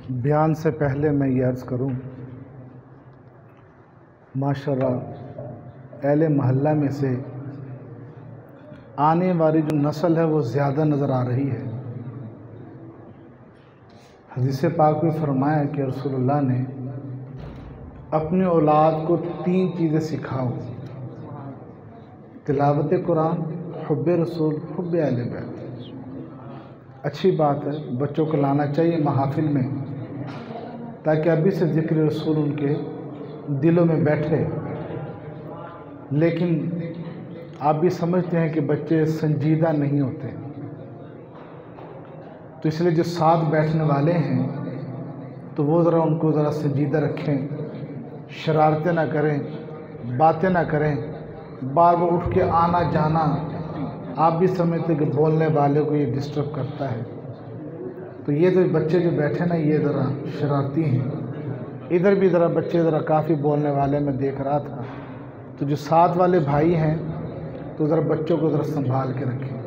बयान से पहले मैं ये अर्ज़ करूँ, माशाअल्लाह अहले महल्ला में से आने वाली जो नस्ल है वो ज़्यादा नज़र आ रही है। हदीस पाक में फरमाया कि रसूलुल्लाह ने अपनी औलाद को 3 चीज़ें सिखाओ: तिलावत कुरान, हुब्बे रसूल, हुब्बे अहले बैत। अच्छी बात है, बच्चों को लाना चाहिए महाफिल में ताकि अभी से ज़िक्र रसूल उनके दिलों में बैठे। लेकिन आप भी समझते हैं कि बच्चे संजीदा नहीं होते, तो इसलिए जो साथ बैठने वाले हैं तो वो ज़रा उनको ज़रा संजीदा रखें, शरारतें ना करें, बातें ना करें, बार बार उठ के आना जाना। आप भी समझते कि बोलने वाले को ये डिस्टर्ब करता है। तो ये जो बच्चे जो बैठे ना, ये ज़रा शरारती हैं। इधर भी ज़रा बच्चे ज़रा काफ़ी बोलने वाले मैं देख रहा था। तो जो साथ वाले भाई हैं तो ज़रा बच्चों को ज़रा संभाल के रखें।